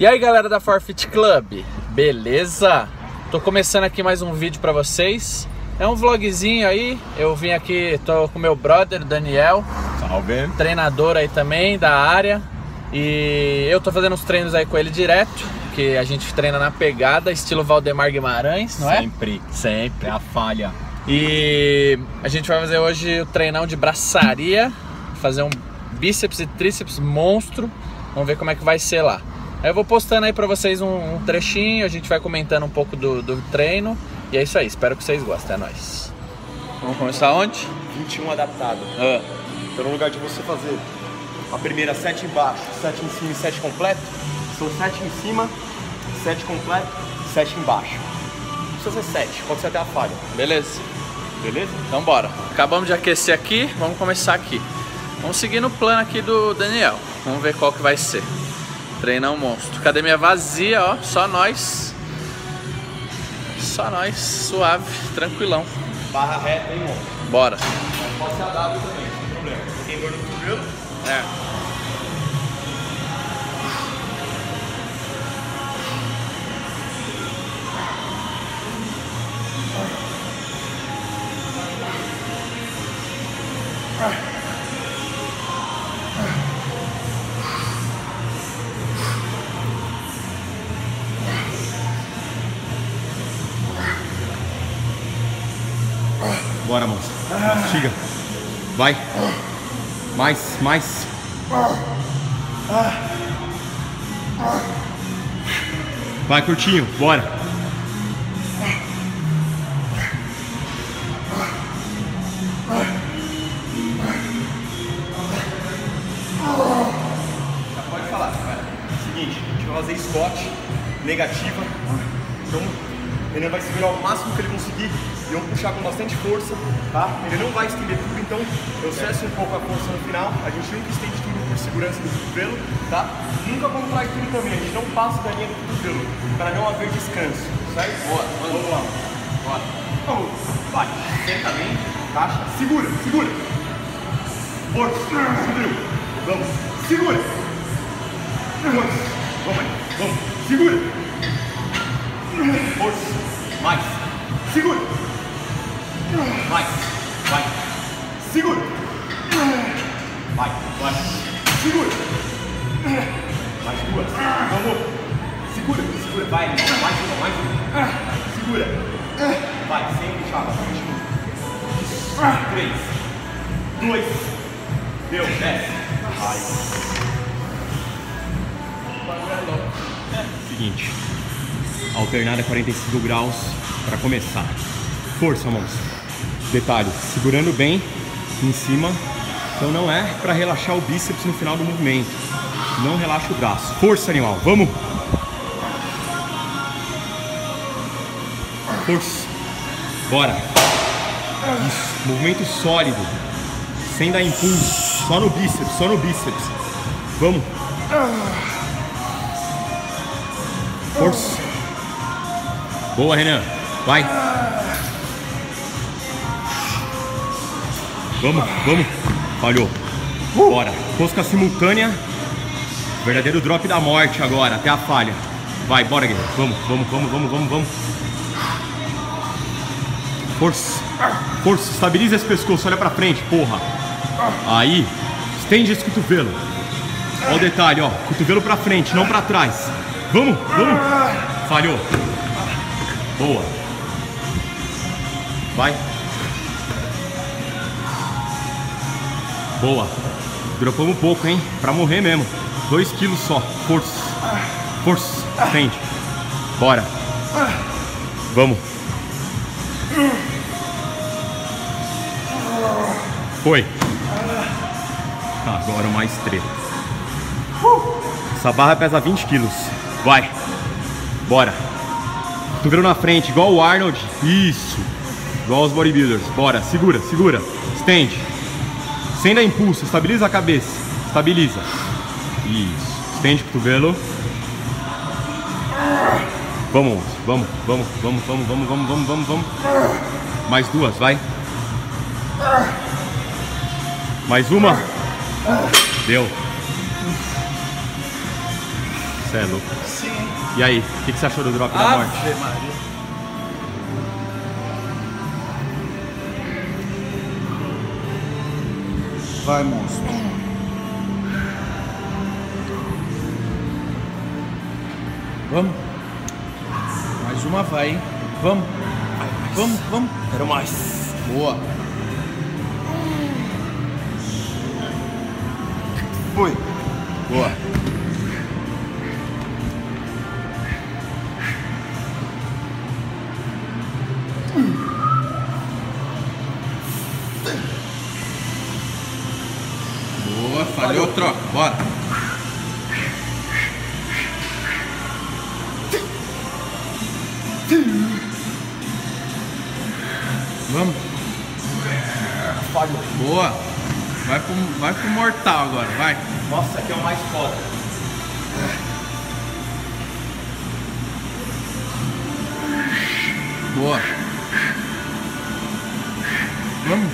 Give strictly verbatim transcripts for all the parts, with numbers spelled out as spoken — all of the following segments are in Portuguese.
E aí galera da Forfeit Club, beleza? Tô começando aqui mais um vídeo pra vocês. É um vlogzinho aí, eu vim aqui, tô com meu brother Daniel. Salve. Treinador aí também da área. E eu tô fazendo uns treinos aí com ele direto, que a gente treina na pegada, estilo Valdemar Guimarães, não é? Sempre. Sempre. É a falha. E a gente vai fazer hoje o treinão de braçaria, fazer um bíceps e tríceps monstro. Vamos ver como é que vai ser lá. Aí eu vou postando aí pra vocês um, um trechinho, a gente vai comentando um pouco do, do treino. E é isso aí, espero que vocês gostem, é nóis. Vamos começar onde? vinte e um adaptado. Ah. Então no lugar de você fazer a primeira sete embaixo, sete em cima e sete completo, são sete em cima, sete completo, sete embaixo. Não precisa ser sete, pode ser até a falha. Beleza? Beleza? Então bora. Acabamos de aquecer aqui, vamos começar aqui. Vamos seguir no plano aqui do Daniel. Vamos ver qual que vai ser. Treinão monstro. Academia vazia, ó. Só nós. Só nós. Suave, tranquilão. Barra reta, hein, monstro? Bora. Mas pode ser a W também, sem problema. Tem dor no cotovelo? É. Bora, moço. Mastiga. Vai. Mais, mais. Vai, curtinho. Bora. Já pode falar, cara. Seguinte, a gente vai fazer Scott negativa. Então, ele vai segurar o máximo que ele conseguir e vamos puxar com bastante força, tá? Ele não vai estender tudo, então eu cesso um pouco a força no final. A gente nunca estende tudo por segurança do cotovelo, tá? Nunca contrai tudo também, a gente não passa da linha do cotovelo, para não haver descanso, certo? Boa, vamos lá. Bora. Vamos, vai. Senta bem, caixa, segura, segura. Força, subiu. Vamos, segura. Vamos, vamos aí, vamos, segura. Força. Mais. Segura. Mais. Vai. Segura. Vai. Vai. Segura. Mais duas. Vamos. Segura. Segura. Vai. Mais uma. Mais uma. Segura. Vai. Sem puxar. Um. Três. Dois. Deu. Desce. Vai. Seguinte. Alternada quarenta e cinco graus para começar. Força, monstro. Detalhe, segurando bem em cima. Então não é para relaxar o bíceps no final do movimento. Não relaxa o braço. Força, animal. Vamos. Força. Bora. Isso. Movimento sólido. Sem dar impulso. Só no bíceps. Só no bíceps. Vamos. Força. Boa, Renan. Vai. Vamos, vamos. Falhou. Bora. Rosca simultânea. Verdadeiro drop da morte agora, até a falha. Vai, bora, guerreiro. Vamos, vamos, vamos, vamos, vamos, vamos. Força. Força. Estabiliza esse pescoço. Olha pra frente, porra. Aí. Estende esse cotovelo. Olha o detalhe, ó. Cotovelo pra frente, não pra trás. Vamos, vamos. Falhou. Boa. Vai. Boa. Dropamos um pouco, hein? Pra morrer mesmo. Dois quilos só. Força. Força. Estende. Bora. Vamos. Foi. Agora mais treta. Essa barra pesa vinte quilos. Vai. Bora. Cotovelo na frente, igual o Arnold. Isso. Igual os bodybuilders. Bora, segura, segura. Estende. Sem dar impulso, estabiliza a cabeça. Estabiliza. Isso. Estende o cotovelo. Vamos, vamos, vamos, vamos, vamos, vamos, vamos, vamos, vamos, vamos. Mais duas, vai. Mais uma. Deu. Você é louco. Sim. E aí, o que, que você achou do drop da Ave morte? Maria. Vai, monstro. Vamos. Mais uma vai, hein? Vamos. Vamos, vamos. Quero mais. Boa. Foi. Boa. Boa, falhou, troca. Bora. Vamos. Falhou. Boa. Vai pro, vai pro mortal agora, vai. Nossa, aqui é o mais foda. Boa. Vamos.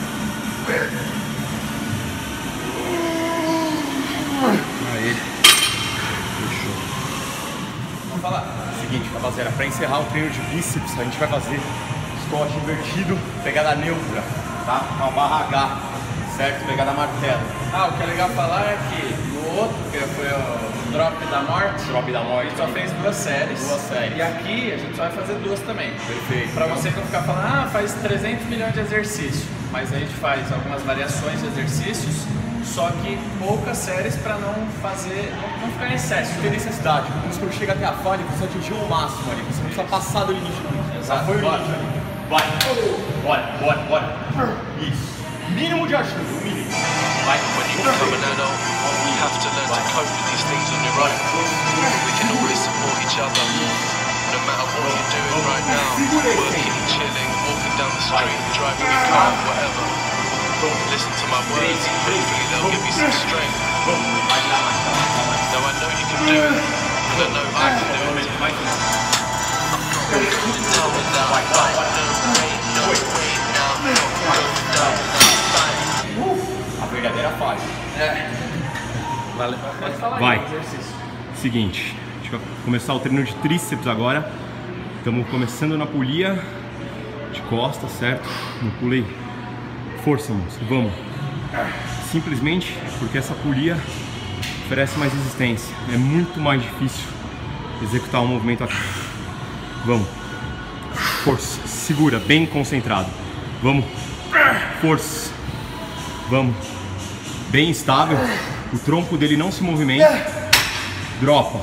Aí. Fechou. Vamos falar. Seguinte, rapaziada, pra encerrar o treino de bíceps, a gente vai fazer squat invertido, pegada neutra, tá? Uma barra H, certo? Pegada martelo. Ah, o que é legal falar é que no outro, que foi o drop da morte, Drop da a morte. gente só fez duas séries. Duas séries. E aqui a gente só vai fazer duas também. Perfeito. Pra você não ficar falando, ah, faz trezentos milhões de exercícios. Mas a gente faz algumas variações de exercícios, só que poucas séries pra não fazer, não, não ficar em excesso. Não tem necessidade. O músculo chega até a falha, você atingiu o máximo ali. Você não precisa passar do limite. Exato. Foi o Bora. limite ali. Vai. Bora, bora, bora. Isso. Mínimo de ajuda, o mínimo. Vai. When you become an adult, you have to learn to cope with these things on your own. We can always support each other, no matter what you're doing right now. Working, chilling, walking down the street, driving your car, whatever. Listen to my words and hopefully they'll give you some strength. Now I know you can do it, and I know I can do it. I'm not going down without a fight. No way, no way now. I'm not going down without a fight. A verdadeira falha. Valeu. Pode falar Vai. aí, exercício. Seguinte, a gente vai começar o treino de tríceps agora. Estamos começando na polia de costas, certo? No pulei. Força, monstro. Vamos. Simplesmente porque essa polia oferece mais resistência. É muito mais difícil executar o movimento aqui. Vamos. Força. Segura, bem concentrado. Vamos. Força. Vamos. Bem estável. O tronco dele não se movimenta. Dropa.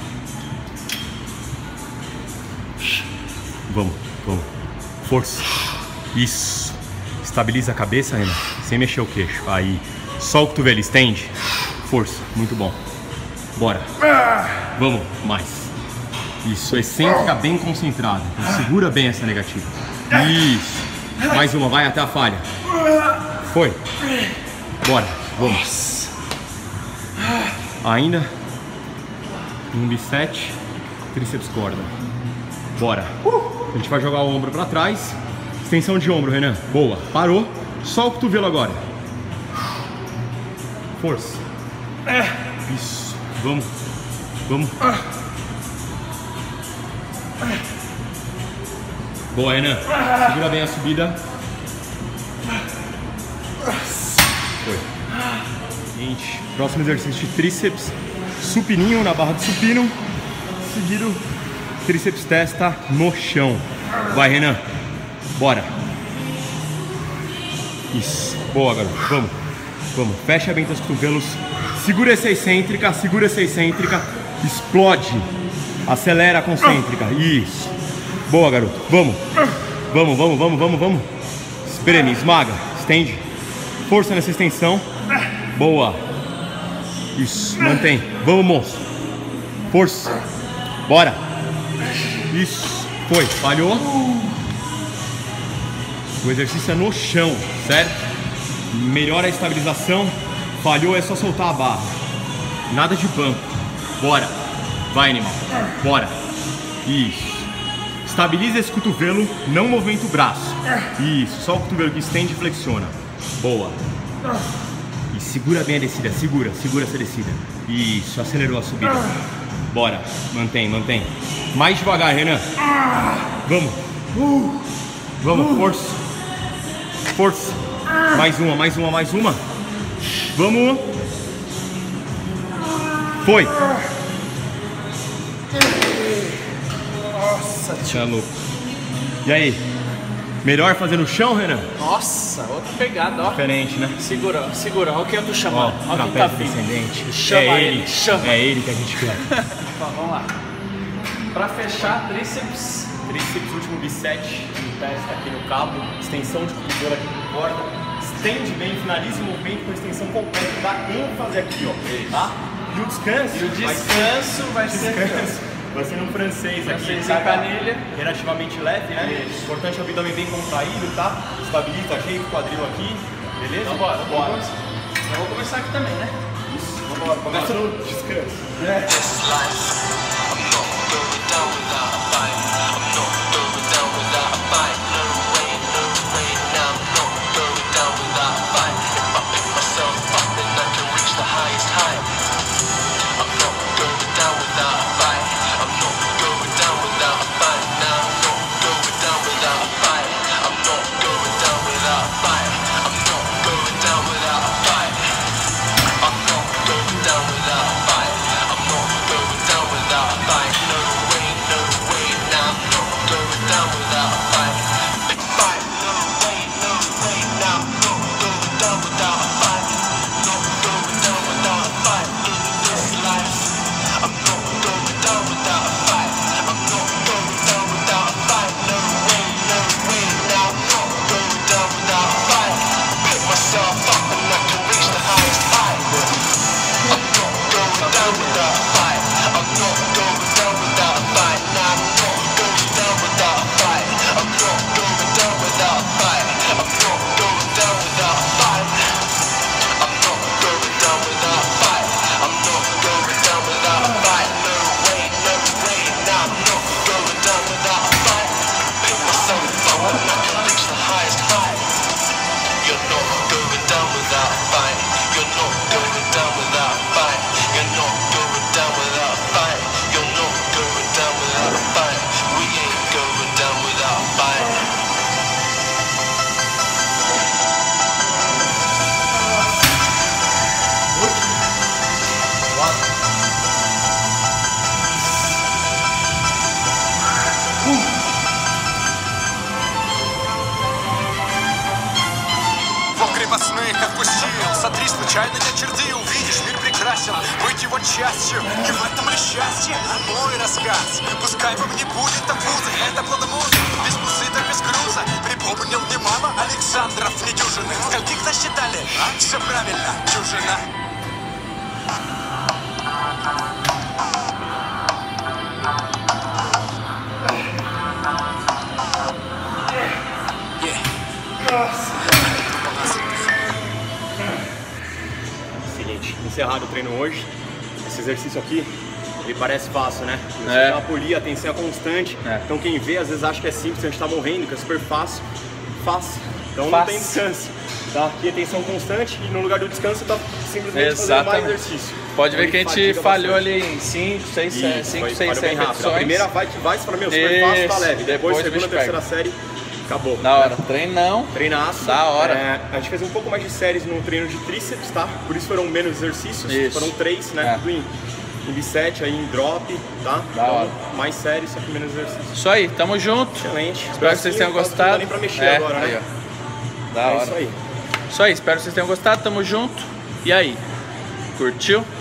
Vamos, vamos. Força. Isso. Estabiliza a cabeça, Renan. Sem mexer o queixo. Aí. Só o cotovelo. Estende. Força. Muito bom. Bora. Vamos. Mais. Isso. Excêntrica bem concentrada. Então, segura bem essa negativa. Isso. Mais uma. Vai até a falha. Foi. Bora. Vamos. Ainda. Um bisete. Tríceps corda. Bora. A gente vai jogar o ombro pra trás. Extensão de ombro, Renan. Boa. Parou. Só o cotovelo agora. Força. Isso. Vamos. Vamos. Boa, Renan. Segura bem a subida. Foi. Seguinte. Próximo exercício de tríceps. Supininho na barra de supino. Seguido. Tríceps testa no chão. Vai, Renan. Bora. Isso. Boa, garoto. Vamos. Vamos. Fecha bem os cotovelos. Segura essa excêntrica. Segura essa excêntrica. Explode. Acelera a concêntrica. Isso. Boa, garoto. Vamos. Vamos, vamos, vamos, vamos, vamos. Espreme, esmaga. Estende. Força nessa extensão. Boa. Isso. Mantém. Vamos, monstro. Força. Bora. Isso. Foi. Falhou. O exercício é no chão, certo? Melhora a estabilização. Falhou, é só soltar a barra. Nada de banco. Bora. Vai, animal. Bora. Isso. Estabiliza esse cotovelo, não movimenta o braço. Isso, só o cotovelo que estende e flexiona. Boa. E segura bem a descida, segura, segura essa descida. Isso, acelerou a subida. Bora. Mantém, mantém. Mais devagar, Renan. Vamos. Uh. Vamos, força. Força. Mais uma, mais uma, mais uma. Vamos. Foi. Nossa, tio. É louco. E aí? Melhor fazer no chão, Renan? Nossa, outra pegada, ó. Diferente, né? Segura, segura. Olha o que eu tô chamando. Ó, Olha quem tá trapézio vindo. descendente. Chama é ele, ele, chama. É ele que a gente quer. Ó, vamos lá. Pra fechar, tríceps. Tríceps, último bicep. Testa aqui no cabo. Extensão de cotovelo aqui com corda. Estende bem, finaliza o movimento com extensão completa. Dá ênfase aqui, ó. Tá? E o descanso. E o descanso vai, vai ser... Descanso. Vai ser no francês, francês aqui. Em canilha. Relativamente leve, né? Isso. Importante o abdômen bem contraído, tá? Estabiliza, ajeita o quadril aqui. Beleza? Então bora, bora. Eu vou começar aqui também, né? Isso, vamos embora. Começa no descanso. É. Смотри, случайно не черты, увидишь, мир прекрасен. Быть его частью, и в этом ли счастье? Мой рассказ, пускай вам не будет табузы. Это плодомузы, без музыка, без груза. Припомнил немало Александров недюжинных. Скольких насчитали? А? Все правильно, дюжина. Seguinte, encerrado o treino hoje. Esse exercício aqui, ele parece fácil, né? Você É. tem uma polia, a tensão é constante. É. Então quem vê às vezes acha que é simples, a gente tá morrendo, que é super fácil. Fácil. Então Fácil. não tem descanso. Tá? Aqui a tensão constante e no lugar do descanso tá simplesmente fazendo Exatamente. mais exercício. Pode ver Então, que a ele gente fadiga falhou bastante. ali em cinco, seis, Isso, cinco, foi- seis, parou bem sete rápido. A repetições. primeira vai que vai, você fala, meu, super fácil, tá Isso. leve. Depois, Depois o segunda, bicho terceira pega. série, acabou. Da hora, treinão. Treinaço. Da hora. É, a gente fez um pouco mais de séries no treino de tríceps, tá? Por isso foram menos exercícios. Isso. Foram três, né? É. Tudo em, em bicep, aí em drop, tá? Da hora. Mais séries, só que menos exercícios. Isso aí, tamo junto. Excelente. Espero que vocês tenham Não dá gostado. nem pra mexer É, agora, aí, né? ó. Da É hora. isso aí. Isso aí, espero que vocês tenham gostado. Tamo junto. E aí? Curtiu?